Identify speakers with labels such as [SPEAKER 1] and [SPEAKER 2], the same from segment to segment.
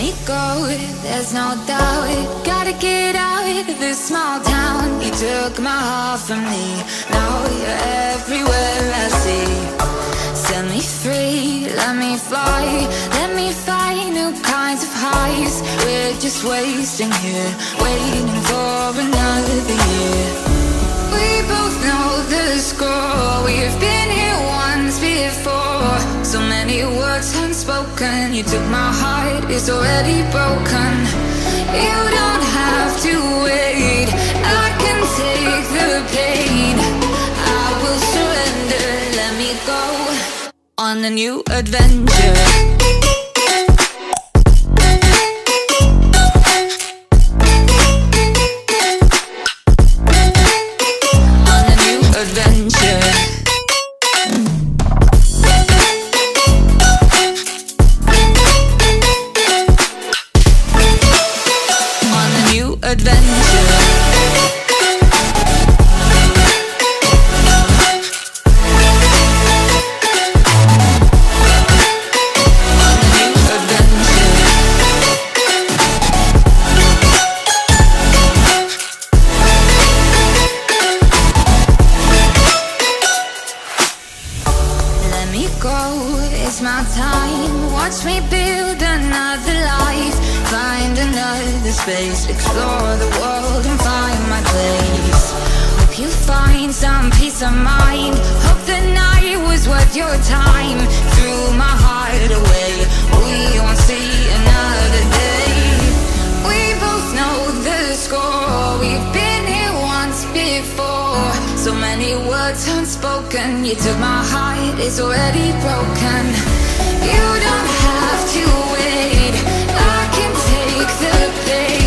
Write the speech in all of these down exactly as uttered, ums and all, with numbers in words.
[SPEAKER 1] me go, there's no doubt. Gotta get out of this small town. You took my heart from me, now you're everywhere I see. Set me free, let me fly, let me find new kinds of highs. We're just wasting here, waiting for another year. We both know the score, we've been here once before. So many words unspoken, you took my heart, it's already broken. You don't have to wait, I can take the pain. I will surrender, let me go on a new adventure. Explore the world and find my place. Hope you find some peace of mind. Hope the night was worth your time. Threw my heart away, we won't see another day. We both know the score, we've been here once before. So many words unspoken, you took my heart, it's already broken. You don't have to wait, I can take the pain.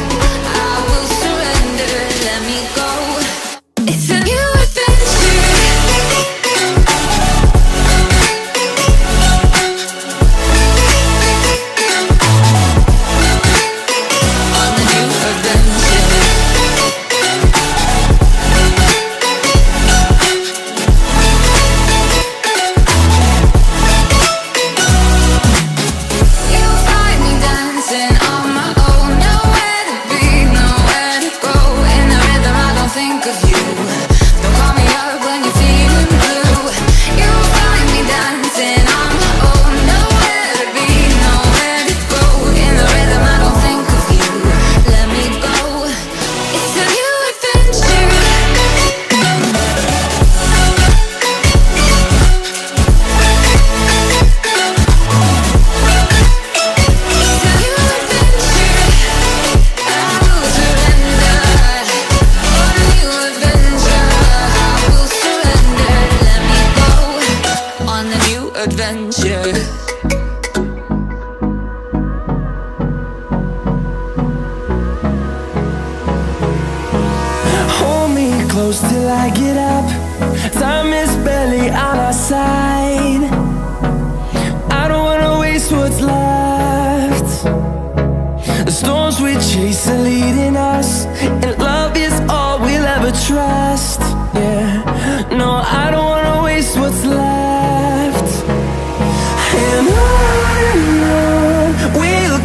[SPEAKER 2] Till I get up, time is barely on our side. I don't wanna waste what's left. The storms we chase are leading us, and love is all we'll ever trust. Yeah, no, I don't wanna waste what's left. And on and on we'll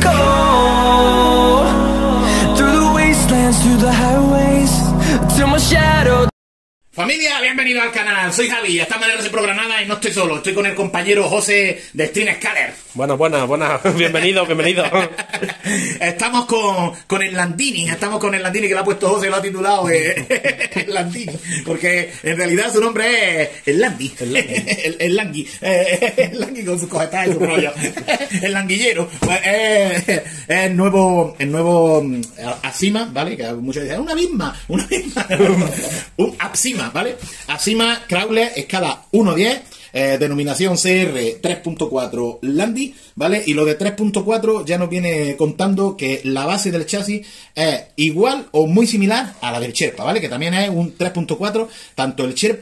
[SPEAKER 2] go, through the wastelands, through the highways, till my shadow.
[SPEAKER 3] Familia, bienvenido al canal, soy Javi, estamos en R Programada y no estoy solo, estoy con el compañero José de Stream Scaler.
[SPEAKER 4] Buenas, buenas, buenas, bienvenido, bienvenido.
[SPEAKER 3] Estamos con, con el Landini, estamos con el Landini que lo ha puesto José, lo ha titulado eh, el Landini, porque en realidad su nombre es el Landi, el Landi, el, el Langui, eh, el Langui con sus cojetas y su rollo, el Languillero, pues, eh, es el nuevo, el nuevo Apsima, ¿vale? Que muchos dicen, una misma, una misma, un Apsima, ¿vale? Apsima Crawler, escala uno diez. Eh, denominación C R tres punto cuatro Landi, ¿vale? Y lo de tres punto cuatro ya nos viene contando que la base del chasis es igual o muy similar a la del Sherpa, ¿vale? Que también es un tres punto cuatro, tanto el Sherpa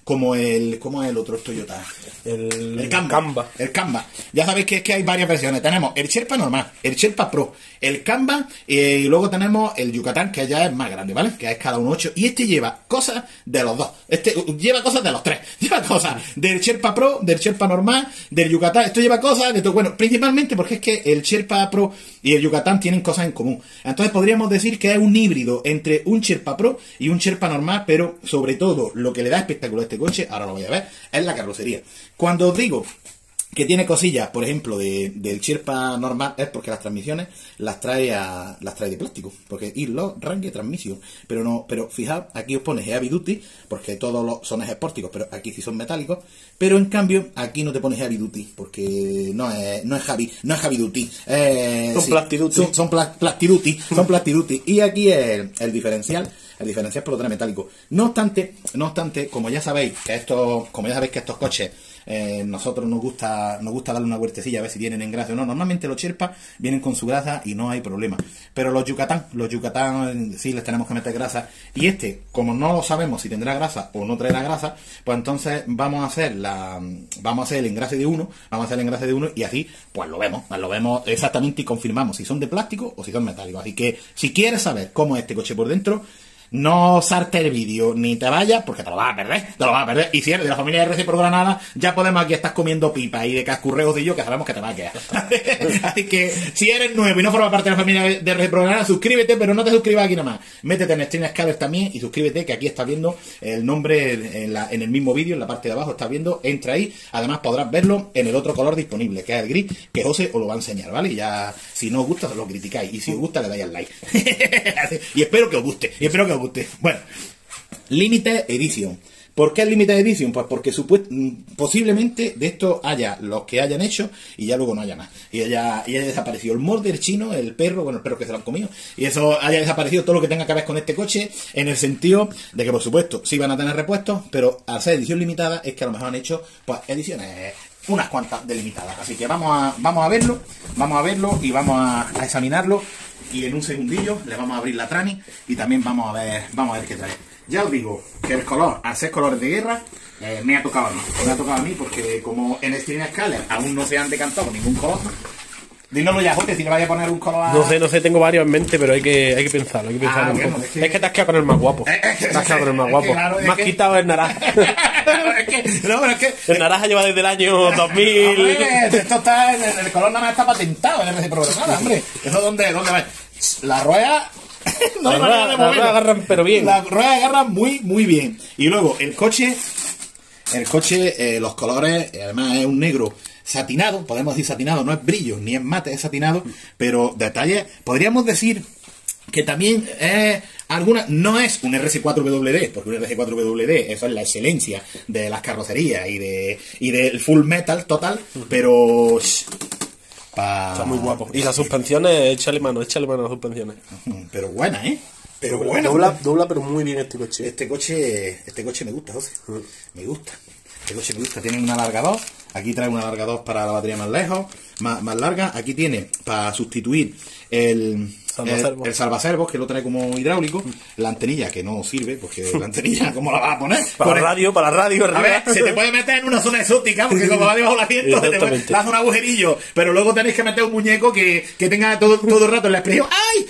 [SPEAKER 3] como el, ¿cómo es el otro Toyota?
[SPEAKER 4] El,
[SPEAKER 3] El Canva.
[SPEAKER 4] Canva.
[SPEAKER 3] El Canva. Ya sabéis que es que hay varias versiones. Tenemos el Sherpa normal, el Sherpa Pro, el Canva eh, y luego tenemos el Yucatán, que ya es más grande, ¿vale? Que es cada uno ocho. Y este lleva cosas de los dos. Este uh, lleva cosas de los tres. Lleva cosas del Sherpa Pro, del Sherpa normal, del Yucatán. Esto lleva cosas de todo. Bueno, principalmente porque es que el Sherpa Pro y el Yucatán tienen cosas en común. Entonces podríamos decir que es un híbrido entre un Sherpa Pro y un Sherpa normal, pero sobre todo lo que le da espectáculo a este coche, ahora lo voy a ver, es la carrocería. Cuando os digo que tiene cosillas, por ejemplo, de, del Sherpa normal, es porque las transmisiones las trae a, las trae de plástico, porque y los Range Transmission, pero no, pero fijaos, aquí os pone Heavy Duty, porque todos los son spórticos, pero aquí sí son metálicos, pero en cambio aquí no te pone Heavy Duty, porque no es, no es Heavy, no es Heavy Duty, eh,
[SPEAKER 4] Son
[SPEAKER 3] sí,
[SPEAKER 4] Plastiduty.
[SPEAKER 3] son, son pla, Plastiduty, son Plastiduty, y aquí es el, el diferencial. El diferencial por lo trae metálico. No obstante, no obstante, como ya sabéis que estos, como ya sabéis que estos coches eh, nosotros nos gusta, nos gusta darle una vueltecilla a ver si tienen engrase o no. Normalmente los Sherpa vienen con su grasa y no hay problema. Pero los Yucatán, los Yucatán sí les tenemos que meter grasa. Y este, como no lo sabemos si tendrá grasa o no traerá grasa, pues entonces vamos a hacer la, vamos a hacer el engrase de uno, vamos a hacer el engrase de uno y así, pues lo vemos, pues lo vemos exactamente y confirmamos si son de plástico o si son metálicos. Así que si quieres saber cómo es este coche por dentro, no salte el vídeo ni te vayas porque te lo vas a perder, te lo vas a perder. Y si eres de la familia de R C Pro Granada, ya podemos aquí estar comiendo pipa y de cascurreos y yo que sabemos que te va a quedar. Así que si eres nuevo y no formas parte de la familia de R C Pro Granada, suscríbete, pero no te suscribas aquí nomás. Métete en Stream Scalers también y suscríbete, que aquí estás viendo el nombre en, la, en el mismo vídeo, en la parte de abajo estás viendo, entra ahí. Además podrás verlo en el otro color disponible, que es el gris, que José os lo va a enseñar, ¿vale? Y ya, si no os gusta, lo criticáis. Y si os gusta, le dais al like. Y espero que os guste, y espero que os guste. Bueno, Limited Edition. ¿Por qué el Limited Edition? Pues porque supuest posiblemente de esto haya los que hayan hecho y ya luego no haya más. Y haya, y haya desaparecido el molder chino, el perro, bueno, el perro que se lo han comido, y eso haya desaparecido todo lo que tenga que ver con este coche, en el sentido de que, por supuesto, sí van a tener repuestos, pero al ser edición limitada es que a lo mejor han hecho pues ediciones, unas cuantas delimitadas. Así que vamos a, vamos a verlo, vamos a verlo y vamos a, a examinarlo. Y en un segundillo le vamos a abrir la trani y también vamos a ver, vamos a ver qué trae. Ya os digo que el color, al ser colores de guerra, eh, me ha tocado a mí. Me ha tocado a mí porque como en Stream Scaler aún no se han decantado ningún color. Dínoslo ya, Jorge, si le vaya a poner un color a...
[SPEAKER 4] No sé, no sé, tengo varios en mente, pero hay que, hay que pensarlo, hay que pensarlo
[SPEAKER 3] Ah,
[SPEAKER 4] un
[SPEAKER 3] bueno,
[SPEAKER 4] poco.
[SPEAKER 3] es que-
[SPEAKER 4] Es que te has quedado con el más guapo.
[SPEAKER 3] Eh, eh,
[SPEAKER 4] Te has quedado con el más
[SPEAKER 3] es
[SPEAKER 4] guapo.
[SPEAKER 3] que claro, es
[SPEAKER 4] Me has
[SPEAKER 3] que-
[SPEAKER 4] quitado el naranja.
[SPEAKER 3] es que, no, pero es que...
[SPEAKER 4] El naranja lleva desde el año dos mil.
[SPEAKER 3] Hombre, esto está, el, el color nada más está patentado en el R C Pro Granada, hombre. ¿Eso dónde, dónde va? La rueda... no hay
[SPEAKER 4] La
[SPEAKER 3] manera
[SPEAKER 4] rueda-
[SPEAKER 3] de
[SPEAKER 4] la
[SPEAKER 3] moverlo.
[SPEAKER 4] rueda agarran, pero bien.
[SPEAKER 3] La rueda agarra muy, muy bien. Y luego, el coche... El coche, eh, los colores, eh, además es un negro satinado, podemos decir satinado, no es brillo, ni es mate, es satinado, pero detalles, podríamos decir que también es alguna, no es un R C cuatro W D, porque un R C cuatro W D, eso es la excelencia de las carrocerías y de y del full metal total, pero shh, pa-
[SPEAKER 4] Está muy guapo. Y las suspensiones, échale mano, échale mano a las suspensiones.
[SPEAKER 3] pero buena, ¿eh? Pero buena.
[SPEAKER 4] Dobla, dobla, pero muy bien este coche.
[SPEAKER 3] Este coche, este coche me gusta, José. Me gusta. Este coche me gusta. Tiene un alargador. Aquí trae un alargador para la batería más lejos, más, más larga. Aquí tiene para sustituir el
[SPEAKER 4] Salvaservos.
[SPEAKER 3] el, el salvaservos, que lo trae como hidráulico. La antenilla, que no sirve, porque la antenilla, ¿cómo la vas a poner?
[SPEAKER 4] Para
[SPEAKER 3] Pone-
[SPEAKER 4] la radio, para la radio,
[SPEAKER 3] a ver,
[SPEAKER 4] arriba.
[SPEAKER 3] se te puede meter en una zona exótica, porque como va debajo del asiento, se te puede,
[SPEAKER 4] Exactamente.
[SPEAKER 3] le hace un agujerillo, pero luego tenéis que meter un muñeco que, que tenga todo, todo el rato en la expresión. ¡Ay!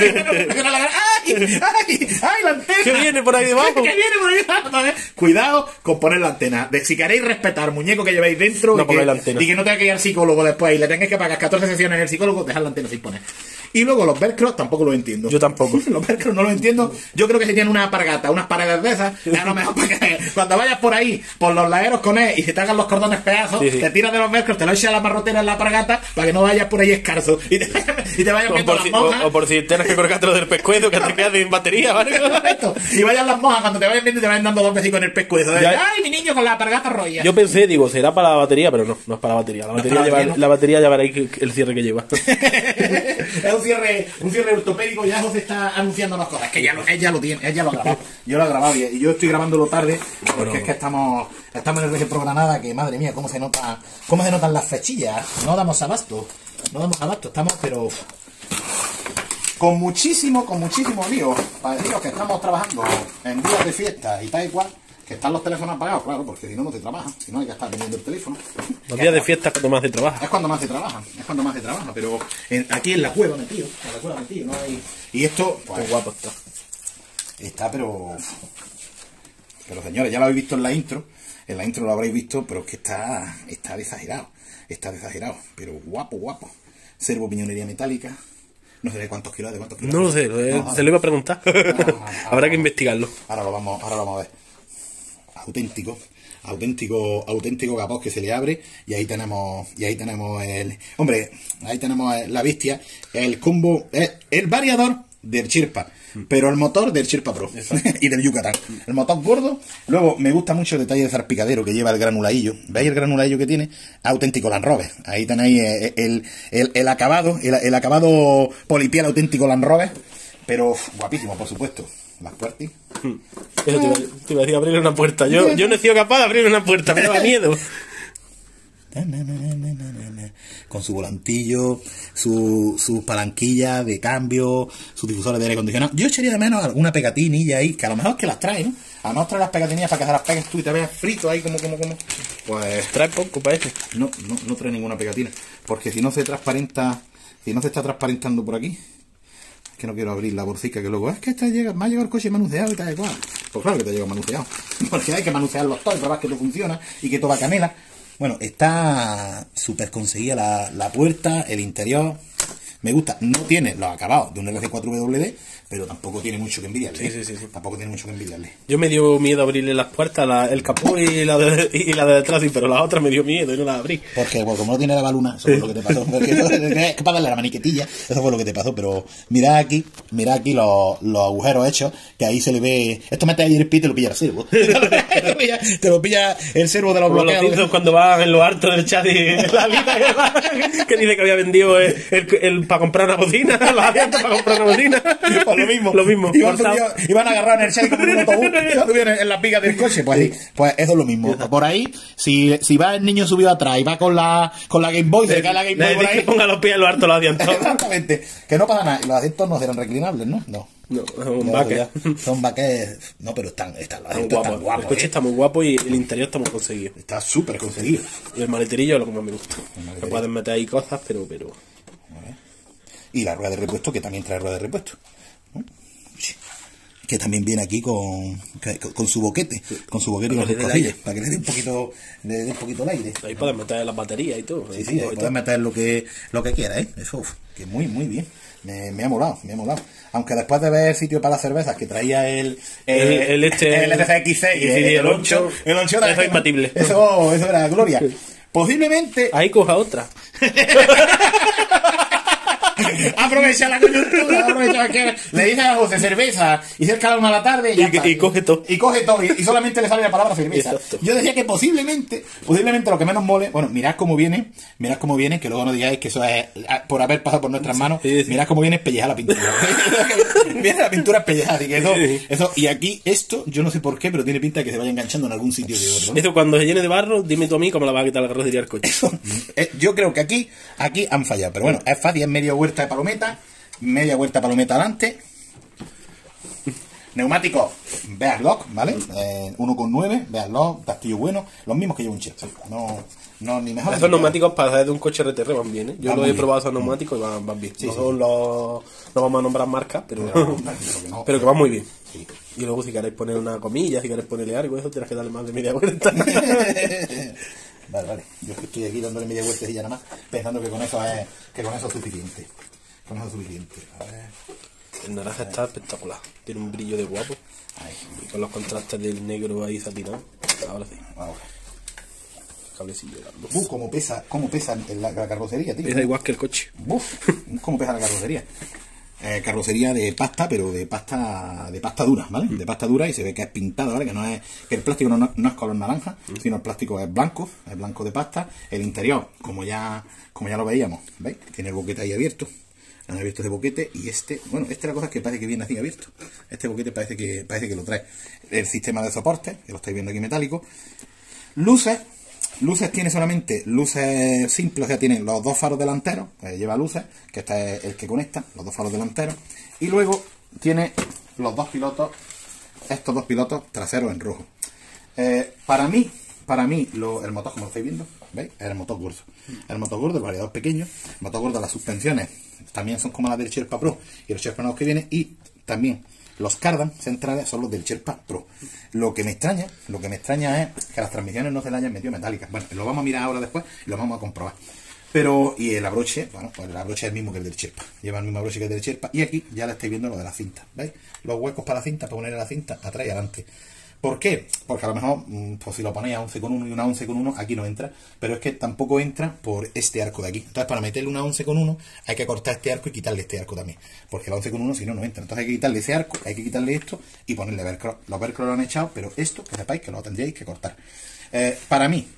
[SPEAKER 3] ¡Ay! ¡Ay! ¡Ay, la antena!
[SPEAKER 4] ¿Qué viene por ahí debajo?
[SPEAKER 3] ¿Qué viene por ahí debajo? ¿Eh? Cuidado con poner la antena. De, si queréis respetar muñeco que lleváis dentro
[SPEAKER 4] No
[SPEAKER 3] y,
[SPEAKER 4] pongáis
[SPEAKER 3] que,
[SPEAKER 4] la antena.
[SPEAKER 3] y que no tenga que ir al psicólogo después y le tengáis que pagar catorce sesiones en el psicólogo, dejad la antena sin poner. Y luego los velcros tampoco los entiendo.
[SPEAKER 4] Yo tampoco.
[SPEAKER 3] Los velcros no los entiendo. Yo creo que si tienen una apargata, unas paredes de esas, es a lo mejor para que cuando vayas por ahí, por los laderos con él y se te hagan los cordones pedazos,
[SPEAKER 4] Sí, sí.
[SPEAKER 3] te tiras de los velcros, te lo echas a la marrotera en la apargata para que no vayas por ahí escarzo y te, y te vayas
[SPEAKER 4] O
[SPEAKER 3] viendo
[SPEAKER 4] por,
[SPEAKER 3] las
[SPEAKER 4] si,
[SPEAKER 3] monjas.
[SPEAKER 4] o, o por si tienes que colgártelo del pescuezo, que te quedas sin batería, ¿vale?
[SPEAKER 3] Correcto. Y vayan las monjas cuando te vayan viendo y te vayan dando dos besicos en el pescuezo. De,
[SPEAKER 4] Ya-
[SPEAKER 3] ¡ay, mi niño con la apargata roya!
[SPEAKER 4] Yo pensé, digo, será para la batería, pero no, no es para la batería. La
[SPEAKER 3] No es
[SPEAKER 4] batería,
[SPEAKER 3] para la
[SPEAKER 4] lleva,
[SPEAKER 3] batería, ¿no?
[SPEAKER 4] la batería llevará ahí que- el cierre que lleva.
[SPEAKER 3] Es un cierre, un cierre ortopédico. Ya José está anunciándonos cosas. Es que ya lo, él ya lo tiene, él ya lo ha grabado. Yo lo he grabado y, y yo estoy grabándolo tarde porque es que estamos, estamos en el R G Pro Granada, que madre mía, cómo se nota, cómo se notan las fechillas. No damos abasto, no damos abasto, estamos pero con muchísimo, con muchísimo lío. Para deciros que estamos trabajando en días de fiesta y tal y cual, Que están los teléfonos apagados, claro, porque si no, no te trabaja. Si no, hay que estar teniendo el teléfono.
[SPEAKER 4] Los días de fiesta cuando más se trabaja.
[SPEAKER 3] Es cuando más se trabaja, es cuando más se trabaja, pero en, aquí en la cueva metido, en la cueva metido, no hay... Y esto, pues,
[SPEAKER 4] Qué guapo está.
[SPEAKER 3] está, pero... Pero señores, ya lo habéis visto en la intro, en la intro lo habréis visto, pero es que está, está de exagerado, está de exagerado, pero guapo, guapo. Servo piñonería metálica, no sé de cuántos kilos, de cuántos kilos.
[SPEAKER 4] No lo sé,
[SPEAKER 3] No,
[SPEAKER 4] se lo iba a preguntar.
[SPEAKER 3] no,
[SPEAKER 4] Habrá que investigarlo.
[SPEAKER 3] Ahora lo vamos, ahora lo vamos a ver. Auténtico, auténtico, auténtico capó que se le abre y ahí tenemos, y ahí tenemos el, hombre, ahí tenemos la bestia, el combo, el, el variador del Chirpa, pero el motor del Chirpa Pro y del Yucatán. El motor gordo. Luego me gusta mucho el detalle de zarpicadero que lleva el granuladillo. ¿Veis el granuladillo que tiene? Auténtico Land Rover. Ahí tenéis el, el, el, el acabado, el, el acabado polipiel auténtico Land Rover, pero guapísimo, por supuesto. Las puertas.
[SPEAKER 4] Eso te iba, te iba a decir abrir una puerta. Yo, yo no he sido capaz de abrir una puerta, me daba miedo.
[SPEAKER 3] Con su volantillo, su, sus palanquillas de cambio, sus difusores de aire acondicionado. Yo echaría de menos alguna pegatinilla ahí, que a lo mejor es que las trae, ¿no? A lo mejor trae las pegatinillas para que se las pegues tú y te veas frito ahí como, como, como. Pues
[SPEAKER 4] Trae poco, parece.
[SPEAKER 3] no, no, no trae ninguna pegatina. Porque si no se transparenta, si no se está transparentando por aquí, que no quiero abrir la bolsica, que luego es que esta llega, me ha llegado el coche manuseado y tal y cual. Pues claro que te llega manuseado. Porque hay que manusearlo todo y probar que todo funciona y que todo va canela. Bueno, está súper conseguida la, la puerta, el interior. Me gusta. No tiene los acabados de un R C cuatro W D, pero tampoco tiene mucho que envidiarle.
[SPEAKER 4] Sí, sí, sí, sí.
[SPEAKER 3] Tampoco tiene mucho que envidiarle.
[SPEAKER 4] Yo me dio miedo abrirle las puertas, la, el capó y la, de, y la de detrás, sí, pero la otra me dio miedo y no la abrí.
[SPEAKER 3] Porque, bueno, como no tiene la baluna, eso fue lo que te pasó. Porque, es que para darle la maniquetilla, eso fue lo que te pasó. Pero mirad aquí, mirad aquí los, los agujeros hechos, que ahí se le ve. Esto mete ahí el pit y te lo pilla el servo. Te lo pilla el servo de los
[SPEAKER 4] Como los
[SPEAKER 3] bloqueos.
[SPEAKER 4] Simpsons cuando van en lo alto del chat y la vida que, va, que dice que había vendido el, el, el para comprar una bocina, los asientos para comprar una bocina.
[SPEAKER 3] Pues lo mismo.
[SPEAKER 4] Lo mismo.
[SPEAKER 3] Iban,
[SPEAKER 4] Cortado.
[SPEAKER 3] subido, iban agarrados en el Chevy como en un autobús, iban subidos en, en las vigas del coche. Pues, sí, pues eso es lo mismo. Por ahí, si, si va el niño subido atrás y va con la, con la Game Boy, se le cae la Game Boy
[SPEAKER 4] Le
[SPEAKER 3] por
[SPEAKER 4] dice
[SPEAKER 3] ahí.
[SPEAKER 4] que ponga los pies en lo alto los asientos.
[SPEAKER 3] Exactamente. Que no pasa nada. Los asientos no serán reclinables, ¿no? No.
[SPEAKER 4] No, es un
[SPEAKER 3] No,
[SPEAKER 4] baque.
[SPEAKER 3] ya. Son baques. No, pero están, están, los
[SPEAKER 4] Están
[SPEAKER 3] asientos
[SPEAKER 4] guapos.
[SPEAKER 3] están guapos.
[SPEAKER 4] El coche
[SPEAKER 3] ¿eh?
[SPEAKER 4] está muy guapo y el interior está muy conseguido.
[SPEAKER 3] Está súper conseguido.
[SPEAKER 4] Y el maleterillo es lo que más me gusta.
[SPEAKER 3] maleterillo.
[SPEAKER 4] Me pueden meter ahí cosas, pero... pero...
[SPEAKER 3] Y la rueda de repuesto, que también trae rueda de repuesto. ¿No? Que también viene aquí con, con, con su boquete, con su boquete y con
[SPEAKER 4] Para
[SPEAKER 3] sus
[SPEAKER 4] que le dé
[SPEAKER 3] cosillas, para que le dé un poquito, le dé un poquito el aire.
[SPEAKER 4] Ahí pueden meter las baterías y todo.
[SPEAKER 3] Sí, sí, ahí puedes meter lo que, lo que quieras, ¿eh? Eso, uf, que muy, muy bien. Me, me ha molado, me ha molado. Aunque después de ver el sitio para las cervezas que traía el
[SPEAKER 4] El- el este-
[SPEAKER 3] el F C X seis y
[SPEAKER 4] y
[SPEAKER 3] el,
[SPEAKER 4] el
[SPEAKER 3] el
[SPEAKER 4] ocho,
[SPEAKER 3] ocho, el ocho
[SPEAKER 4] eso
[SPEAKER 3] era-
[SPEAKER 4] es imbatible.
[SPEAKER 3] Eso, eso era gloria. Posiblemente
[SPEAKER 4] Ahí coja otra.
[SPEAKER 3] aprovecha la coyuntura, aprovecha que le dices a José cerveza y cerca a la una de la tarde y, ya
[SPEAKER 4] Y-
[SPEAKER 3] está.
[SPEAKER 4] y coge todo.
[SPEAKER 3] Y coge todo y, y solamente le sale la palabra cerveza.
[SPEAKER 4] Exacto.
[SPEAKER 3] Yo decía que posiblemente, posiblemente lo que menos mole, bueno, mirad cómo viene, mirad cómo viene, que luego no digáis que eso es ah, por haber pasado por nuestras manos,
[SPEAKER 4] Sí, sí.
[SPEAKER 3] mirad cómo viene pellejar la pintura. Viene la pintura pellejada, así que eso,
[SPEAKER 4] Sí.
[SPEAKER 3] eso, y aquí esto, yo no sé por qué, pero tiene pinta de que se vaya enganchando en algún sitio de otro, ¿no?
[SPEAKER 4] Eso cuando se llene de barro, dime tú a mí cómo la va a quitar la carrocería al coche.
[SPEAKER 3] Eh, yo creo que aquí, aquí han fallado, pero bueno, es fácil, es media huerta de palometa, media huerta de palometa adelante. Neumáticos, Bearlock, ¿vale? Eh, uno coma nueve, Bearlock, castillo bueno, los mismos que lleva un Chelsea. No, no, ni mejor.
[SPEAKER 4] Esos neumáticos para hacer de un coche R T R van bien, ¿eh? Yo
[SPEAKER 3] Van
[SPEAKER 4] los
[SPEAKER 3] muy
[SPEAKER 4] he
[SPEAKER 3] bien.
[SPEAKER 4] probado esos neumáticos y van, van bien.
[SPEAKER 3] Sí,
[SPEAKER 4] no
[SPEAKER 3] sí.
[SPEAKER 4] son los... No vamos a nombrar marcas, pero...
[SPEAKER 3] Pero, que no.
[SPEAKER 4] pero que van muy bien.
[SPEAKER 3] Sí.
[SPEAKER 4] Y luego si queréis poner una comilla, si queréis ponerle algo, eso tienes que darle más de media vuelta.
[SPEAKER 3] Vale, vale. Yo estoy aquí dándole media vuelta y ya nada más, pensando que con eso es, que con eso es suficiente. Con eso es suficiente. A ver.
[SPEAKER 4] El naranja está espectacular. Tiene un brillo de guapo.
[SPEAKER 3] Ahí.
[SPEAKER 4] Y con los contrastes del negro ahí satinado. Ahora sí.
[SPEAKER 3] Vamos.
[SPEAKER 4] Cablecillo largo.
[SPEAKER 3] Uf, cómo pesa, cómo pesa en la, la carrocería, tío.
[SPEAKER 4] Pesa igual que el coche.
[SPEAKER 3] Uf, cómo pesa la carrocería. Eh, carrocería de pasta, pero de pasta de pasta dura, ¿vale? De pasta dura y se ve que es pintada, ¿vale? Que no es que el plástico no, no es color naranja, sino el plástico es blanco, es blanco de pasta. El interior, como ya como ya lo veíamos, ¿veis? Tiene el boquete ahí abierto. Han abierto ese boquete y este, bueno, esta es la cosa que parece que viene así abierto. Este boquete parece que parece que lo trae. El sistema de soporte, que lo estáis viendo aquí metálico. Luces. Luces tiene solamente luces simples, o sea, tiene los dos faros delanteros, pues lleva luces, que este es el que conecta, los dos faros delanteros, y luego tiene los dos pilotos, estos dos pilotos traseros en rojo. Eh, para mí, para mí, lo, el motor, como lo estáis viendo, ¿veis? Es el motor gordo. El motor gordo, el variador pequeño. El motor gordo, las suspensiones también son como las del Sherpa Pro y los Sherpa nuevos que vienen. Y también los cardan centrales son los del Sherpa Pro. Lo que me extraña, lo que me extraña es que las transmisiones no se le hayan metido metálicas. Bueno, lo vamos a mirar ahora después y lo vamos a comprobar. Pero, y el abroche, bueno, pues el abroche es el mismo que el del Sherpa. Lleva el mismo abroche que el del Sherpa. Y aquí ya le estáis viendo lo de la cinta. ¿Veis? Los huecos para la cinta, para poner la cinta atrás y adelante. ¿Por qué? Porque a lo mejor, pues si lo ponéis a once con uno y una once con uno, aquí no entra. Pero es que tampoco entra por este arco de aquí. Entonces, para meterle una once con uno, hay que cortar este arco y quitarle este arco también. Porque la once con uno, si no, no entra. Entonces hay que quitarle ese arco, hay que quitarle esto y ponerle velcro. Los velcro lo han echado, pero esto, que sepáis que lo tendríais que cortar. Eh, para mí,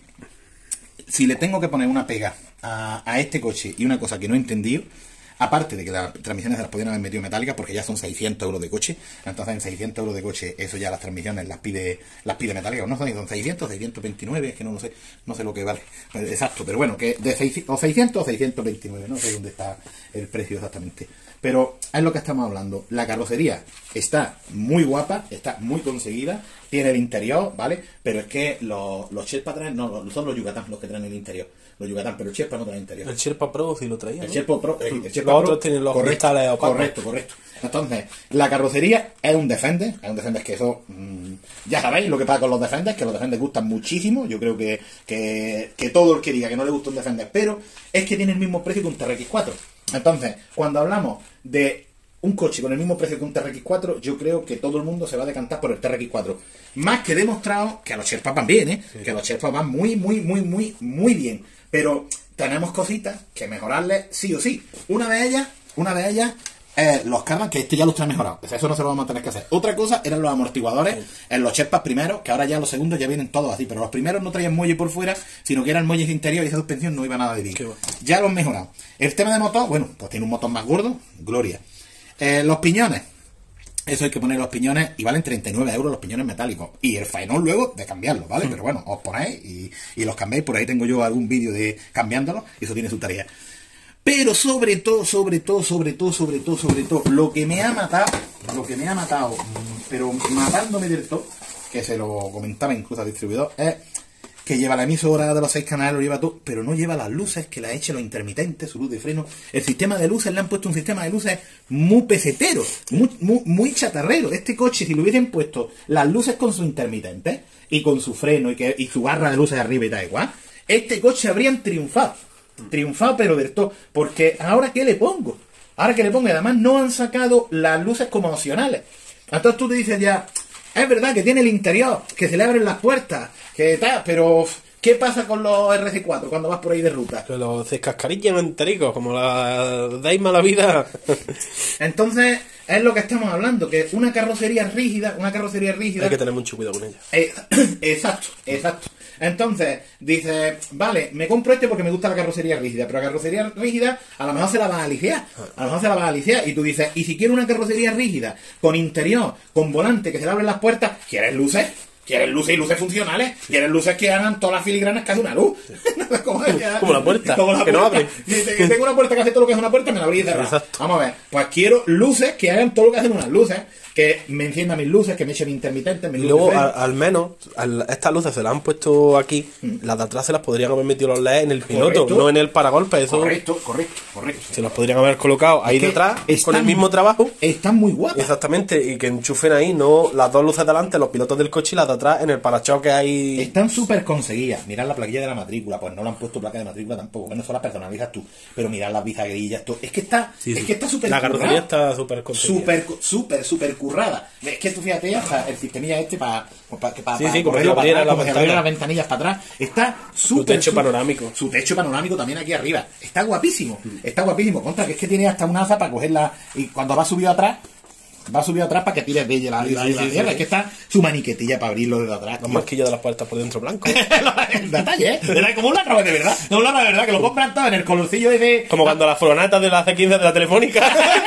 [SPEAKER 3] si le tengo que poner una pega a, a este coche y una cosa que no he entendido, aparte de que las transmisiones se las podrían haber metido metálicas porque ya son seiscientos euros de coche, entonces en seiscientos euros de coche eso ya las transmisiones las pide las pide metálicas, no son, son seiscientos, seiscientos veintinueve, es que no lo sé, no sé lo que vale, exacto, pero bueno, que de seiscientos, o seiscientos o seiscientos veintinueve, no sé dónde está el precio exactamente, pero es lo que estamos hablando. La carrocería está muy guapa, está muy conseguida, tiene el interior, ¿vale? Pero es que los, los Sherpa traen, no, son los Yucatán los que traen el interior. Los Yucatán, pero el Sherpa no trae interior.
[SPEAKER 4] El Sherpa Pro sí lo traía,
[SPEAKER 3] El
[SPEAKER 4] ¿no?
[SPEAKER 3] Sherpa Pro, el, el Sherpa
[SPEAKER 4] Los
[SPEAKER 3] Pro,
[SPEAKER 4] otros tienen los
[SPEAKER 3] correcto,
[SPEAKER 4] cristales opacos.
[SPEAKER 3] correcto, correcto. Entonces, la carrocería es un Defender, es un Defender que eso, mmm, ya sabéis lo que pasa con los Defenders, que los Defenders gustan muchísimo. Yo creo que, que, que todo el que diga que no le gusta un Defender, pero es que tiene el mismo precio que un T R X cuatro. Entonces, cuando hablamos de un coche con el mismo precio que un T R X cuatro, yo creo que todo el mundo se va a decantar por el T R X cuatro. Más que demostrado que a los Sherpa van bien, ¿eh? Sí. Que a los Sherpa van muy, muy, muy, muy, muy bien. Pero tenemos cositas que mejorarles sí o sí. Una de ellas, una de ellas es los cardan, que este ya los trae mejorado. Eso no se lo vamos a tener que hacer. Otra cosa eran los amortiguadores sí. En los Sherpas primeros, que ahora ya los segundos ya vienen todos así. Pero los primeros no traían muelle por fuera, sino que eran muelles interior y esa suspensión no iba nada de bien. Bueno. Ya los han mejorado. El tema de motor, bueno, pues tiene un motor más gordo, gloria. Eh, los piñones, eso hay que poner los piñones y valen treinta y nueve euros los piñones metálicos. Y el faenol luego de cambiarlos, ¿vale? Mm. Pero bueno, os ponéis y, y los cambiáis. Por ahí tengo yo algún vídeo de cambiándolos y eso tiene su tarea. Pero sobre todo, sobre todo, sobre todo, sobre todo, sobre todo, lo que me ha matado, lo que me ha matado, pero matándome del todo, que se lo comentaba incluso al distribuidor, es que lleva la emisora de los seis canales, lo lleva todo, pero no lleva las luces, que la eche los intermitentes, su luz de freno. El sistema de luces, le han puesto un sistema de luces muy pesetero, muy, muy, muy chatarrero. Este coche, si le hubiesen puesto las luces con sus intermitentes y con su freno y, que, y su barra de luces arriba y tal igual, este coche habrían triunfado. Triunfado, pero del todo. Porque ahora, ¿qué le pongo? Ahora que le pongo, y además no han sacado las luces como opcionales. Entonces tú te dices ya, es verdad que tiene el interior, que se le abren las puertas, que tal, pero ¿qué pasa con los R C cuatro cuando vas por ahí de ruta?
[SPEAKER 4] Que los descascarillan entericos, como la dais mala vida.
[SPEAKER 3] Entonces, es lo que estamos hablando, que una carrocería rígida, una carrocería rígida...
[SPEAKER 4] Hay que tener mucho cuidado con ella.
[SPEAKER 3] Eh, exacto, exacto. Entonces, dices, vale, me compro este porque me gusta la carrocería rígida, pero la carrocería rígida a lo mejor se la vas a lisiar, a lo mejor se la vas a lisiar, y tú dices, y si quiero una carrocería rígida, con interior, con volante, que se le abren las puertas, ¿quieres luces? ¿Quieres luces y luces funcionales? ¿Quieres luces que hagan todas las filigranas que hace una luz?
[SPEAKER 4] como, como la puerta,
[SPEAKER 3] como la
[SPEAKER 4] que
[SPEAKER 3] puerta.
[SPEAKER 4] no abre.
[SPEAKER 3] Tengo una puerta que hace todo lo que hace una puerta, me la abrí y cerrada.
[SPEAKER 4] Exacto.
[SPEAKER 3] Vamos a ver, pues quiero luces que hagan todo lo que hacen unas luces, que me enciendan mis luces, que me echen intermitentes, mis
[SPEAKER 4] y luego,
[SPEAKER 3] luces.
[SPEAKER 4] al, al menos, al, estas luces se las han puesto aquí, mm. las de atrás se las podrían haber metido los L E D en el piloto, correcto, no en el paragolpe. Eso
[SPEAKER 3] correcto, correcto, correcto.
[SPEAKER 4] Se las podrían haber colocado ahí detrás, están, con el mismo trabajo.
[SPEAKER 3] Están muy guapas.
[SPEAKER 4] Exactamente, y que enchufen ahí, no las dos luces delante, los pilotos del coche, y las de atrás en el parachoques hay...
[SPEAKER 3] Están súper conseguidas. Mirad la plaquilla de la matrícula, pues no le han puesto placa de matrícula tampoco, bueno, eso la personalizas tú, pero mirad las bisagrillas, todo. Es que está sí, es sí. que está súper
[SPEAKER 4] La carrocería está súper conseguida.
[SPEAKER 3] Súper, súper, súper currada. Es que tú fíjate, hasta el sistemilla este para pa, pa,
[SPEAKER 4] sí,
[SPEAKER 3] pa,
[SPEAKER 4] sí,
[SPEAKER 3] pa
[SPEAKER 4] como
[SPEAKER 3] para atrás,
[SPEAKER 4] la
[SPEAKER 3] como abrir las ventanillas para atrás. Está súper...
[SPEAKER 4] Su techo
[SPEAKER 3] su,
[SPEAKER 4] panorámico.
[SPEAKER 3] Su techo panorámico también aquí arriba. Está guapísimo. Mm. Está guapísimo. Contra que es que tiene hasta una asa para cogerla y cuando va subido atrás... Va subido atrás para que tires de ella la,
[SPEAKER 4] sí,
[SPEAKER 3] la,
[SPEAKER 4] sí,
[SPEAKER 3] la
[SPEAKER 4] sí,
[SPEAKER 3] tierra.
[SPEAKER 4] sí.
[SPEAKER 3] Es que está su maniquetilla para abrirlo desde atrás.
[SPEAKER 4] Los marquillos de las puertas por dentro blanco.
[SPEAKER 3] El detalle, ¿eh? ¿Verdad? Como un ladrón de verdad. No un ladrón de verdad, que lo compran todo en el colorcillo de...
[SPEAKER 4] Como cuando las furgonetas de la C quince de la Telefónica.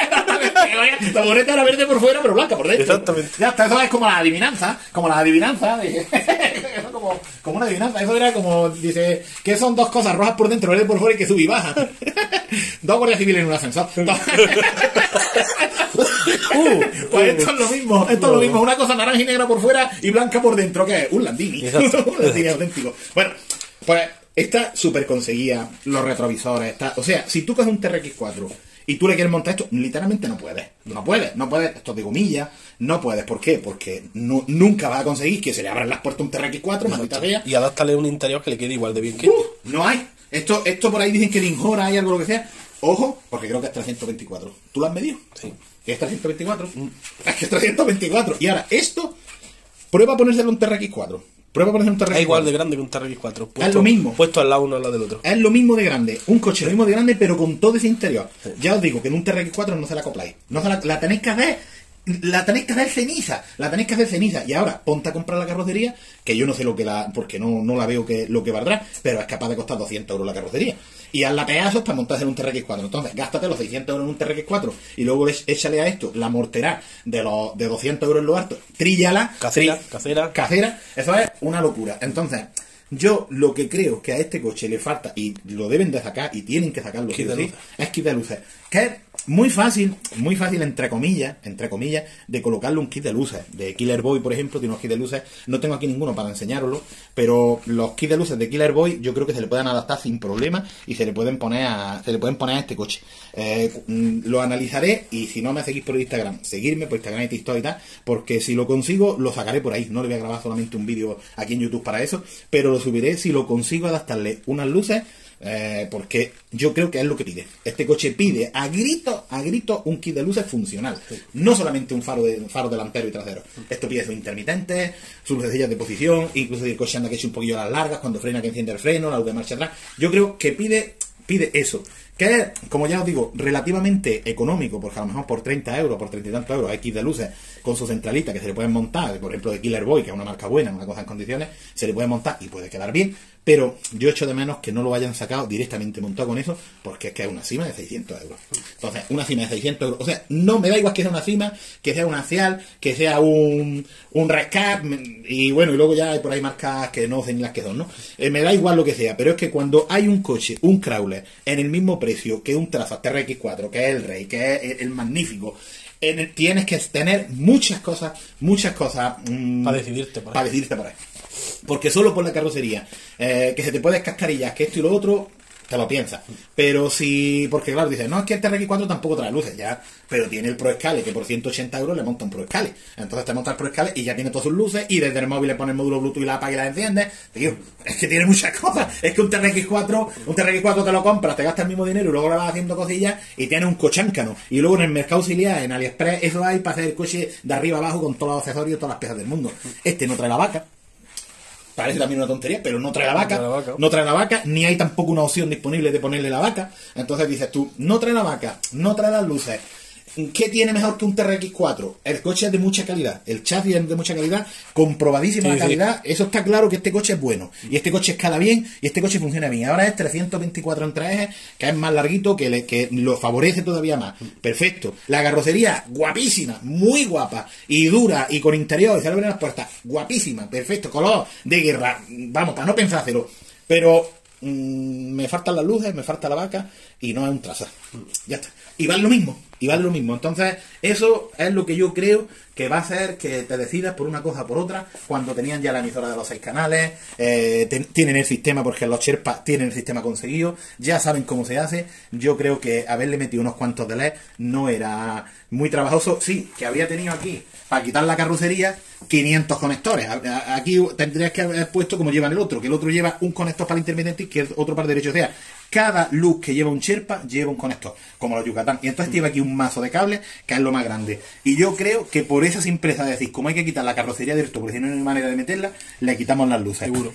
[SPEAKER 3] La furgoneta era verde por fuera, pero blanca por dentro.
[SPEAKER 4] Exactamente.
[SPEAKER 3] Ya está, eso es como la adivinanza. Como la adivinanza. De... como, como una adivinanza. Eso era como, dice, que son dos cosas rojas por dentro, verde por fuera y que sube y baja. Dos guardias civiles en un ascensor. Uh, pues esto es lo mismo, esto es lo mismo, una cosa naranja y negra por fuera y blanca por dentro, que es un Landini, un Landini auténtico. Bueno, pues esta súper conseguía los retrovisores, está, o sea, si tú coges un T R X cuatro y tú le quieres montar esto, literalmente no puedes, no puedes, no puedes, esto es de gomilla, no puedes, ¿por qué? Porque no, nunca vas a conseguir que se le abran las puertas a un T R X cuatro, maldita sea.
[SPEAKER 4] Y adáptale un interior que le quede igual de bien que
[SPEAKER 3] uh, no hay, esto, esto por ahí dicen que en Injora hay algo lo que sea, ojo, porque creo que es trescientos veinticuatro, ¿tú lo has medido?
[SPEAKER 4] Sí.
[SPEAKER 3] ¿Es trescientos veinticuatro? Mm. Es que es trescientos veinticuatro. Y ahora, esto, prueba a ponérselo un T R X cuatro. Prueba a ponérselo un T R X cuatro.
[SPEAKER 4] Es igual de grande que un T R X cuatro. Puesto,
[SPEAKER 3] es lo mismo.
[SPEAKER 4] Puesto al lado uno al lado del otro.
[SPEAKER 3] Es lo mismo de grande. Un coche lo mismo de grande, pero con todo ese interior. Sí. Ya os digo que en un T R X cuatro no se la acopláis. No se la, la tenéis que hacer. La tenéis que hacer ceniza, la tenéis que hacer ceniza. Y ahora, ponte a comprar la carrocería, que yo no sé lo que la, porque no, no la veo que lo que valdrá, pero es capaz de costar doscientos euros la carrocería. Y hazla pedazos para montarse en un T R X cuatro. Entonces, gástate los seiscientos euros en un T R X cuatro y luego échale a esto la mortera de los de doscientos euros en lo alto. Tríllala.
[SPEAKER 4] Casera,
[SPEAKER 3] tri,
[SPEAKER 4] casera.
[SPEAKER 3] Casera. Eso es una locura. Entonces, yo lo que creo que a este coche le falta, y lo deben de sacar, y tienen que sacarlo, sí, sí, es kit de luces. Que es muy fácil, muy fácil, entre comillas, entre comillas, de colocarle un kit de luces. De Killer Boy, por ejemplo, tiene unos kits de luces. No tengo aquí ninguno para enseñaroslo, pero los kits de luces de Killer Boy yo creo que se le pueden adaptar sin problema y se le pueden poner a, se le pueden poner a este coche. Eh, lo analizaré, y si no me seguís por Instagram, seguirme por Instagram y TikTok y tal, porque si lo consigo, lo sacaré por ahí. No le voy a grabar solamente un vídeo aquí en YouTube para eso, pero lo subiré si lo consigo adaptarle unas luces. Eh, porque yo creo que es lo que pide. Este coche pide a grito, a grito un kit de luces funcional. No solamente un faro de un faro delantero y trasero. Esto pide sus intermitentes, sus lucecillas de posición, incluso si el coche anda que eche un poquillo las largas, cuando frena que enciende el freno, la luz de marcha atrás. Yo creo que pide, pide eso. Que es, como ya os digo, relativamente económico, porque a lo mejor por treinta euros, por treinta y tantos euros hay kit de luces con su centralita que se le pueden montar, por ejemplo de Killer Boy, que es una marca buena, una cosa en condiciones, se le puede montar y puede quedar bien, pero yo echo de menos que no lo hayan sacado directamente montado con eso, porque es que es una cima de seiscientos euros. Entonces, una cima de seiscientos euros, o sea, no me da igual que sea una cima, que sea un Acial, que sea un, un Rescat, y bueno, y luego ya hay por ahí marcas que no sé ni las que son, ¿no? Eh, me da igual lo que sea, pero es que cuando hay un coche, un crawler, en el mismo precio que un Traza T R X cuatro, que es el Rey, que es el, el magnífico, en el, tienes que tener muchas cosas, muchas cosas mmm,
[SPEAKER 4] para decidirte por ahí.
[SPEAKER 3] Para decidirte por ahí. Porque solo por la carrocería, eh, que se te puede cascarillas, que esto y lo otro, te lo piensas. Pero si, porque claro, dices, no, es que el T R X cuatro tampoco trae luces, ya, pero tiene el Pro Scale, que por ciento ochenta euros le monta un Pro Scale. Entonces te monta el Pro Scale y ya tiene todas sus luces, y desde el móvil le pones el módulo Bluetooth y la apaga y la enciendes. Tío, es que tiene muchas cosas. Es que un T R X cuatro, un T R X cuatro te lo compras, te gastas el mismo dinero y luego le vas haciendo cosillas y tienes un cocháncano. Y luego en el mercado auxiliar, en AliExpress, eso hay para hacer el coche de arriba abajo con todos los accesorios y todas las piezas del mundo. Este no trae la vaca. Parece también una tontería, pero no trae la vaca, no trae la vaca, no trae la vaca, ni hay tampoco una opción disponible de ponerle la vaca. Entonces dices tú, no trae la vaca, no trae las luces. ¿Qué tiene mejor que un T R X cuatro? El coche es de mucha calidad, el chasis es de mucha calidad, comprobadísima sí, la calidad, sí. Eso está claro que este coche es bueno, y este coche escala bien, y este coche funciona bien. Ahora es trescientos veinticuatro entre ejes, que es más larguito, que, le, que lo favorece todavía más. Perfecto. La carrocería, guapísima, muy guapa, y dura, y con interior, y se abren las puertas, guapísima, perfecto, color de guerra, vamos, para no pensárselo. Pero mmm, me faltan las luces, me falta la vaca, y no es un Traza. Ya está. Y vale lo mismo, y vale lo mismo. Entonces, eso es lo que yo creo que va a hacer que te decidas por una cosa o por otra, cuando tenían ya la emisora de los seis canales, eh, ten, tienen el sistema, porque los Sherpas tienen el sistema conseguido, ya saben cómo se hace. Yo creo que haberle metido unos cuantos de L E D no era muy trabajoso. Sí, que había tenido aquí, para quitar la carrocería, quinientos conectores. Aquí tendrías que haber puesto como llevan el otro, que el otro lleva un conector para el intermitente y que el otro para el derecho. O sea, cada luz que lleva un Sherpa lleva un conector, como los Yucatán. Y entonces lleva aquí un mazo de cables, que es lo más grande. Y yo creo que por esa simpleza de decir, como hay que quitar la carrocería directo, porque si no hay manera de meterla, le quitamos las luces.
[SPEAKER 4] Seguro.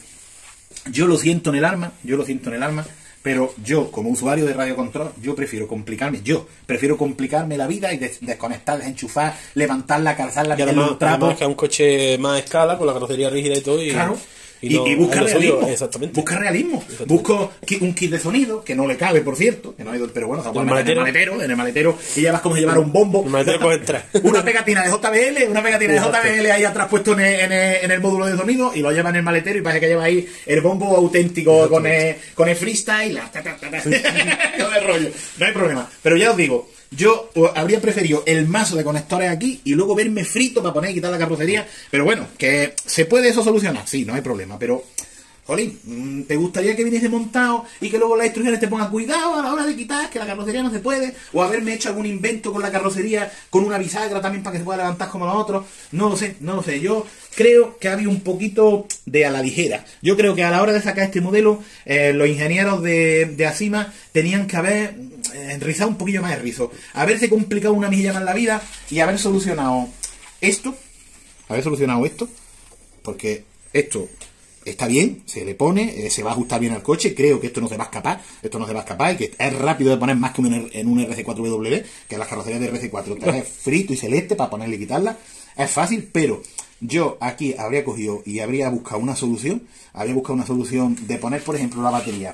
[SPEAKER 3] Yo lo siento en el alma, yo lo siento en el alma, pero yo, como usuario de Radio Control, yo prefiero complicarme, yo prefiero complicarme la vida y des desconectar, desenchufar, levantarla, calzarla,
[SPEAKER 4] y además, un trapo. Además que es un coche más a escala, con la carrocería rígida y todo, y,
[SPEAKER 3] claro. Y,
[SPEAKER 4] no-
[SPEAKER 3] y busca
[SPEAKER 4] es lo suyo,
[SPEAKER 3] realismo.
[SPEAKER 4] exactamente.
[SPEAKER 3] Busca realismo.
[SPEAKER 4] Exactamente.
[SPEAKER 3] Busco ki- un kit de sonido, que no le cabe, por cierto, que no hay, pero bueno, se puede
[SPEAKER 4] ¿El
[SPEAKER 3] meter en el
[SPEAKER 4] maletero?
[SPEAKER 3] maletero, en el maletero, y llevas como si llevara un bombo.
[SPEAKER 4] El maletero coge tres.
[SPEAKER 3] Una pegatina de J B L, una pegatina de
[SPEAKER 4] Exacto.
[SPEAKER 3] J B L ahí atrás puesto en el, en, el, en el módulo de sonido, y lo lleva en el maletero, y parece que lleva ahí el bombo auténtico con el, con el freestyle. la ta, ta, ta, ta. Todo el rollo. No hay problema. Pero ya os digo, yo uh, habría preferido el mazo de conectores aquí y luego verme frito para poner y quitar la carrocería. Pero bueno, que se puede eso solucionar, sí, no hay problema. Pero, jolín, ¿te gustaría que viniese montado y que luego las instrucciones te pongan cuidado a la hora de quitar, que la carrocería no se puede? O haberme hecho algún invento con la carrocería, con una bisagra también para que se pueda levantar como los otros. No lo sé, no lo sé. Yo creo que había un poquito de a la ligera. Yo creo que a la hora de sacar este modelo, eh, los ingenieros de, de Asima tenían que haber eh, rizado un poquillo más el rizo. Haberse complicado una mejilla más la vida y haber solucionado esto. Haber solucionado esto. Porque esto está bien, se le pone, eh, se va a ajustar bien al coche. Creo que esto no se va a escapar, esto no se va a escapar y que es rápido de poner más que un R- en un R C cuatro W, que las carrocerías de R C cuatro te es frito y celeste para ponerle y quitarla. Es fácil, pero yo aquí habría cogido y habría buscado una solución, habría buscado una solución de poner, por ejemplo, la batería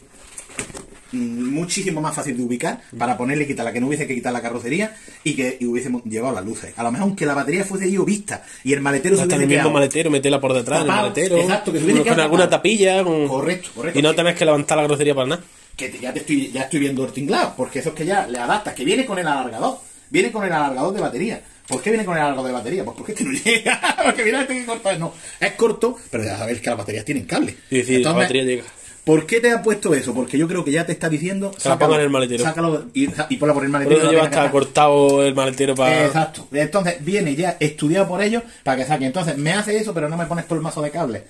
[SPEAKER 3] mm, muchísimo más fácil de ubicar para ponerle y quitarla, que no hubiese que quitar la carrocería y que y hubiésemos llevado las luces. A lo mejor aunque la batería fuese yo vista y el maletero se
[SPEAKER 4] Hasta en el
[SPEAKER 3] hubiese
[SPEAKER 4] mismo
[SPEAKER 3] quedado
[SPEAKER 4] maletero, meterla por detrás en el
[SPEAKER 3] tapado,
[SPEAKER 4] maletero.
[SPEAKER 3] exacto, que se hubiese
[SPEAKER 4] con
[SPEAKER 3] quedado
[SPEAKER 4] alguna
[SPEAKER 3] tapado.
[SPEAKER 4] tapilla. Con...
[SPEAKER 3] Correcto, correcto.
[SPEAKER 4] Y no
[SPEAKER 3] Que-
[SPEAKER 4] tenés que levantar la grosería para nada.
[SPEAKER 3] que te- ya te estoy ya estoy viendo el tinglado, porque eso es que ya le adaptas, que viene con el alargador, viene con el alargador de batería. ¿Por qué viene con el alargador de batería? Pues porque este no llega, porque mira este que corto, no, es corto, pero ya sabéis que las baterías tienen cable.
[SPEAKER 4] Y decir, la
[SPEAKER 3] Entonces,
[SPEAKER 4] batería llega.
[SPEAKER 3] ¿por qué te han puesto eso? Porque yo creo que ya te está diciendo,
[SPEAKER 4] Que la ponga en el maletero.
[SPEAKER 3] sácalo y, y ponla por el
[SPEAKER 4] Por
[SPEAKER 3] maletero.
[SPEAKER 4] eso
[SPEAKER 3] no
[SPEAKER 4] lleva
[SPEAKER 3] tenga que
[SPEAKER 4] hasta
[SPEAKER 3] estar-
[SPEAKER 4] cortado el maletero para...
[SPEAKER 3] Exacto. Entonces viene ya estudiado por ellos para que saque. Entonces me hace eso, pero no me pones todo el mazo de cable.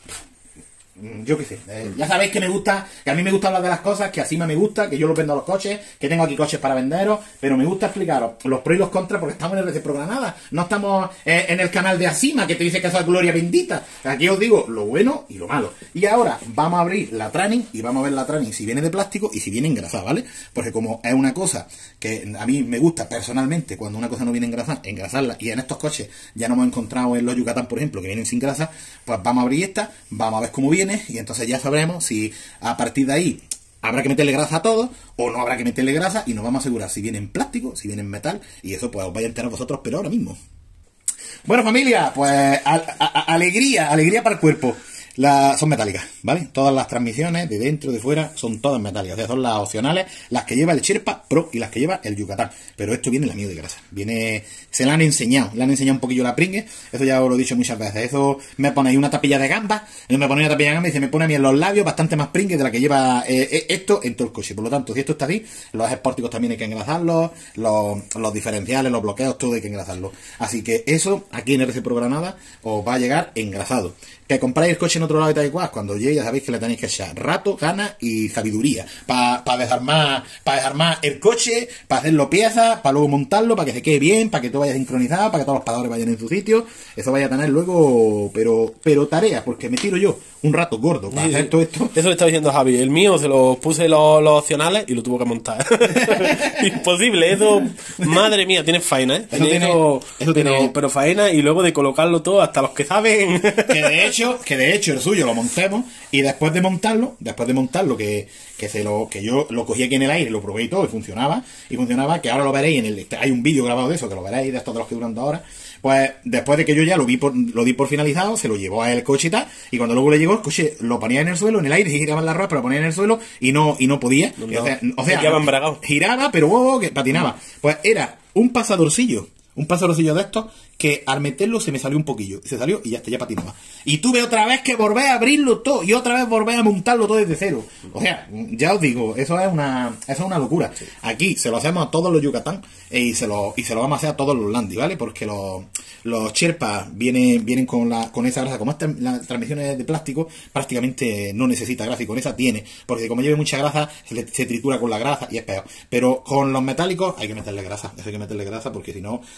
[SPEAKER 3] Mm, Yo qué sé. Eh, ya sabéis que me gusta, que a mí me gusta hablar de las cosas, que así me gusta, que yo los vendo a los coches, que tengo aquí coches para venderos, pero me gusta explicaros los pros y los contras porque estamos en el R C Pro Granada. No estamos eh, en el canal de Asima que te dice que eso es gloria bendita. Aquí os digo lo bueno y lo malo. Y ahora vamos a abrir la Tranning y vamos a ver la Tranning si viene de plástico y si viene engrasada, ¿vale? Porque como es una cosa que a mí me gusta personalmente, cuando una cosa no viene engrasada, engrasarla, y en estos coches ya no hemos encontrado en los Yucatán, por ejemplo, que vienen sin grasa, pues vamos a abrir esta, vamos a ver cómo viene y entonces ya sabremos si a partir de ahí habrá que meterle grasa a todo o no habrá que meterle grasa y nos vamos a asegurar si viene en plástico, si viene en metal, y eso pues os vais a enterar vosotros, pero ahora mismo. Bueno, familia, pues a- a- a- alegría, alegría para el cuerpo. La, son metálicas, ¿vale? Todas las transmisiones de dentro, de fuera, son todas metálicas. O sea, son las opcionales, las que lleva el Sherpa Pro y las que lleva el Yucatán. Pero esto viene la mío de grasa. Viene, se la han enseñado, le han enseñado un poquillo la pringue. Eso ya os lo he dicho muchas veces. Eso me pone ahí una tapilla de gamba, me pone una tapilla de gamba y se me pone a mí en los labios bastante más pringue de la que lleva eh, eh, esto en todo el coche. Por lo tanto, si esto está así, los espórticos también hay que engrasarlos, los, los diferenciales, los bloqueos, todo hay que engrasarlo. Así que eso, aquí en R C Pro Granada, os va a llegar engrasado. Que compráis el coche en otro lado y tal y cual, cuando llegue ya sabéis que le tenéis que echar rato, ganas y sabiduría para pa desarmar, para desarmar el coche, para hacerlo piezas, para luego montarlo, para que se quede bien, para que todo vaya sincronizado, para que todos los pagadores vayan en su sitio. Eso vaya a tener luego, pero pero tarea, porque me tiro yo un rato gordo para
[SPEAKER 4] Sí,
[SPEAKER 3] hacer
[SPEAKER 4] sí.
[SPEAKER 3] todo esto.
[SPEAKER 4] Eso le estaba diciendo Javi. El mío se lo puse los, los opcionales y lo tuvo que montar. Imposible. Eso, madre mía, tiene faena, ¿eh?
[SPEAKER 3] Eso tiene-
[SPEAKER 4] eso,
[SPEAKER 3] eso
[SPEAKER 4] pero,
[SPEAKER 3] tiene-
[SPEAKER 4] pero faena y luego de colocarlo todo hasta los que saben.
[SPEAKER 3] que de hecho que de hecho el suyo lo montemos y después de montarlo después de montarlo que, que se lo que yo lo cogí aquí en el aire, lo probé y todo y funcionaba y funcionaba, que ahora lo veréis en el, hay un vídeo grabado de eso que lo veréis, de estos de los que duran dos horas. Pues después de que yo ya lo vi por, lo di por finalizado, se lo llevó a el coche y tal, y cuando luego le llegó el coche lo ponía en el suelo, en el aire, sí giraban las ruedas, pero lo ponía en el suelo y no y no podía.
[SPEAKER 4] No,
[SPEAKER 3] o sea, o
[SPEAKER 4] se
[SPEAKER 3] sea,
[SPEAKER 4] quedaba embragado.
[SPEAKER 3] giraba, pero oh, que patinaba. Pues era un pasadorcillo, un pasadorcillo de estos que al meterlo se me salió un poquillo, y se salió y ya está, ya patinaba. Y tuve otra vez que volver a abrirlo todo y otra vez volver a montarlo todo desde cero. O sea, ya os digo, eso es una eso es una locura. Aquí se lo hacemos a todos los Yucatán eh, y se lo y se lo vamos a hacer a todos los Landy, ¿vale? Porque los los Sherpas vienen vienen con la con esa grasa, como esta la transmisión es de plástico, prácticamente no necesita grasa y con esa tiene, porque como lleve mucha grasa se, le- se tritura con la grasa y es peor. Pero con los metálicos hay que meterle grasa, eso hay que meterle grasa porque si no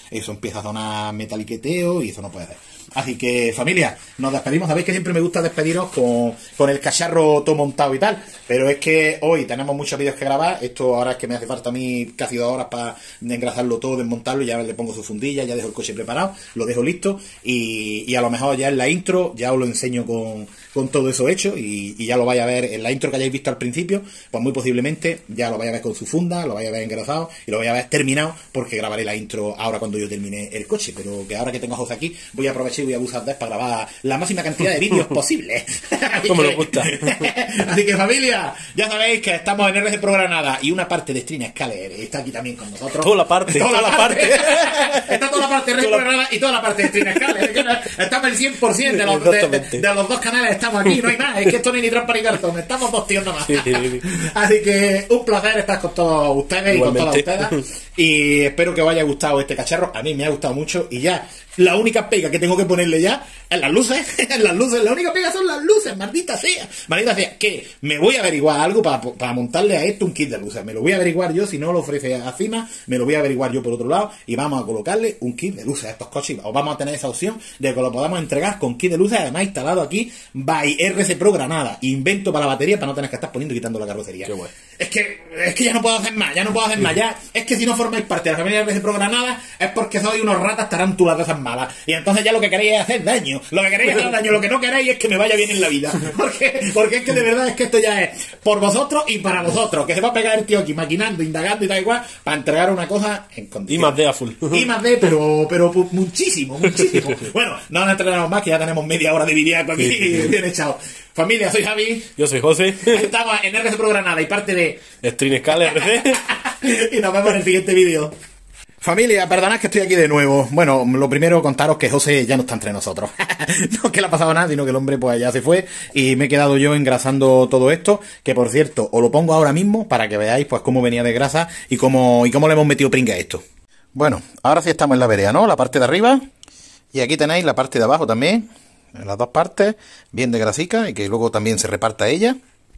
[SPEAKER 3] eso empieza a sonar metaliqueteo y eso no puede ser. Así que, familia, nos despedimos. Sabéis que siempre me gusta despediros con, con el cacharro todo montado y tal, pero es que hoy tenemos muchos vídeos que grabar. Esto ahora es que me hace falta a mí casi dos horas para engrasarlo todo, desmontarlo, ya le pongo su fundilla, ya dejo el coche preparado, lo dejo listo y, y a lo mejor ya en la intro ya os lo enseño con, con todo eso hecho y, y ya lo vais a ver en la intro que hayáis visto al principio, pues muy posiblemente ya lo vais a ver con su funda, lo vais a ver engrasado y lo vais a ver terminado, porque grabaré la intro ahora cuando yo termine el coche, pero que ahora que tengo a José aquí voy a aprovechar y voy a usar para grabar la máxima cantidad de vídeos posible.
[SPEAKER 4] Como nos gusta.
[SPEAKER 3] Así que, familia, ya sabéis que estamos en R C Pro Granada y una parte de Stream Scaler está aquí también con nosotros.
[SPEAKER 4] Toda la parte,
[SPEAKER 3] toda,
[SPEAKER 4] toda
[SPEAKER 3] la parte. parte. Está toda la parte de R C Pro
[SPEAKER 4] la...
[SPEAKER 3] Granada y toda la parte de Stream Scaler. Estamos el cien por ciento de los, de, de, de los dos canales, estamos aquí, no hay más. Es que esto no hay ni trampa ni cartón, estamos dos tíos nomás. Sí, sí, sí. Así que un placer estar con todos ustedes. Igualmente. Y con todas ustedes. Y espero que os haya gustado este cacharro. A mí me ha gustado mucho y ya. La única pega que tengo que ponerle ya es las luces, en las luces, la única pega son las luces, maldita sea, maldita sea, que me voy a averiguar algo para, para montarle a esto un kit de luces, me lo voy a averiguar yo, si no lo ofrece encima, me lo voy a averiguar yo por otro lado y vamos a colocarle un kit de luces a estos coches, o vamos a tener esa opción de que lo podamos entregar con kit de luces, además instalado aquí, by R C Pro Granada, invento para la batería para no tener que estar poniendo y quitando la carrocería.
[SPEAKER 4] Qué bueno.
[SPEAKER 3] Es que, es que ya no puedo hacer más, ya no puedo hacer más, ya, es que si no formáis parte de la familia de R C Pro Granada es porque sois unos ratas tarántulas de esas malas, y entonces ya lo que queréis es hacer daño, lo que queréis es hacer daño, lo que no queréis es que me vaya bien en la vida, porque, porque es que de verdad es que esto ya es por vosotros y para vosotros, que se va a pegar el tío aquí maquinando, indagando y tal igual, para entregar una cosa en condiciones.
[SPEAKER 4] Y más de a full.
[SPEAKER 3] Y más de, pero, pero muchísimo, muchísimo. Bueno, no nos entrenamos más, que ya tenemos media hora de videaco aquí, bien echado. Familia, soy Javi.
[SPEAKER 4] Yo soy José.
[SPEAKER 3] Estamos en R C Pro Granada y parte de
[SPEAKER 4] Stream Scaler R C.
[SPEAKER 3] Y nos vemos en el siguiente vídeo. Familia, perdonad que estoy aquí de nuevo. Bueno, lo primero contaros que José ya no está entre nosotros. No que le ha pasado nada, sino que el hombre pues ya se fue y me he quedado yo engrasando todo esto, que por cierto, os lo pongo ahora mismo para que veáis pues cómo venía de grasa y cómo, y cómo le hemos metido pringa a esto. Bueno, ahora sí estamos en la vereda, ¿no? La parte de arriba y aquí tenéis la parte de abajo también, en las dos partes, bien de grasica y que luego también se reparta ella.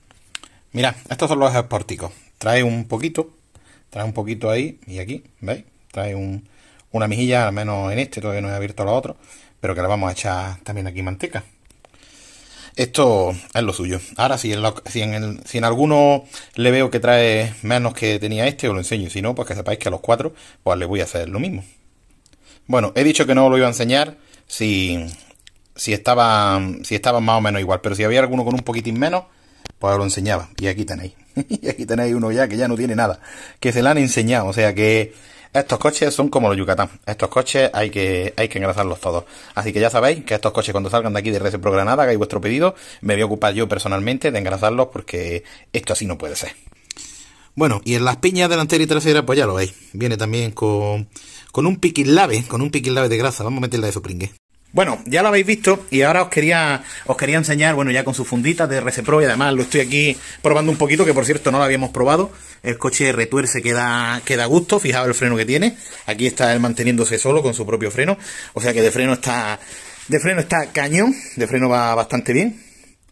[SPEAKER 3] Mirad, estos son los espórticos. Trae un poquito, trae un poquito ahí y aquí, ¿veis? Trae un, una mejilla, al menos en este, todavía no he abierto los otros, pero que le vamos a echar también aquí manteca. Esto es lo suyo. Ahora, si en, lo, si, en el, si en alguno le veo que trae menos que tenía este, os lo enseño. Si no, pues que sepáis que a los cuatro, pues le voy a hacer lo mismo. Bueno, he dicho que no os lo iba a enseñar si, si estaban si estaban más o menos igual, pero si había alguno con un poquitín menos, pues os lo enseñaba. Y aquí tenéis. Y aquí tenéis uno ya que ya no tiene nada, que se le han enseñado. O sea que estos coches son como los Yucatán. Estos coches hay que hay que engrasarlos todos. Así que ya sabéis que estos coches, cuando salgan de aquí de R C Pro Granada, hagáis vuestro pedido, me voy a ocupar yo personalmente de engrasarlos, porque esto así no puede ser. Bueno, y en las piñas delantera y trasera, pues ya lo veis. Viene también con, con un piquilave, con un piquilave de grasa. Vamos a meterle eso pringue. Bueno, ya lo habéis visto y ahora os quería os quería enseñar, bueno, ya con sus funditas de R C Pro, y además lo estoy aquí probando un poquito, que por cierto no lo habíamos probado. El coche retuerce que da, que da gusto, fijaos el freno que tiene. Aquí está él manteniéndose solo con su propio freno, o sea que de freno está de freno está cañón, de freno va bastante bien.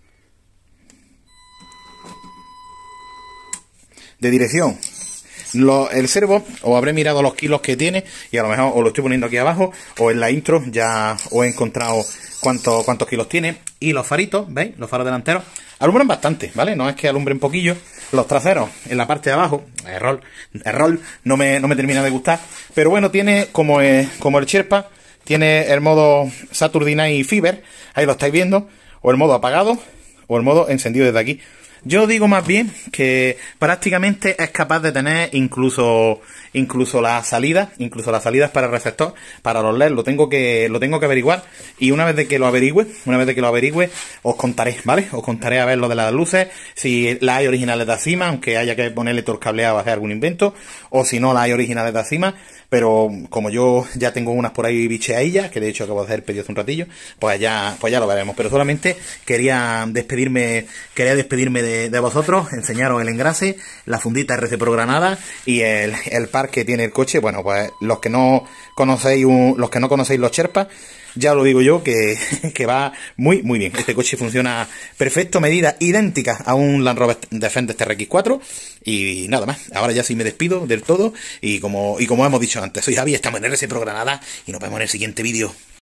[SPEAKER 3] De dirección, Lo, el servo, os habré mirado los kilos que tiene y a lo mejor os lo estoy poniendo aquí abajo, o en la intro ya os he encontrado cuántos, cuántos kilos tiene. Y los faritos, ¿veis? Los faros delanteros alumbran bastante, ¿vale? No es que alumbren poquillo. Los traseros en la parte de abajo, el rol, el rol no me, no me termina de gustar, pero bueno, tiene como, eh, como el Sherpa, tiene el modo Saturday Night Fever, ahí lo estáis viendo, o el modo apagado o el modo encendido desde aquí. Yo digo más bien que prácticamente es capaz de tener incluso incluso las salidas, incluso las salidas para el receptor, para los L E D, lo tengo que lo tengo que averiguar, y una vez de que lo averigüe, una vez de que lo averigüe, os contaré, ¿vale? Os contaré a ver lo de las luces, si las hay originales de Acima, aunque haya que ponerle todo el cableado a hacer algún invento, o si no las hay originales de Acima, pero como yo ya tengo unas por ahí bicheadillas, que de hecho acabo de hacer el pedido hace un ratillo, pues ya, pues ya lo veremos. Pero solamente quería despedirme, quería despedirme de, de vosotros, enseñaros el engrase, la fundita R C Pro Granada y el, el par que tiene el coche. Bueno, pues los que no conocéis un, los que no conocéis los Sherpa, ya lo digo yo, que, que va muy, muy bien. Este coche funciona perfecto, medidas idénticas a un Land Rover Defender T R X cuatro. Y nada más, ahora ya sí me despido del todo. Y como, y como hemos dicho antes, soy Javi, estamos en R S Pro Granada y nos vemos en el siguiente vídeo.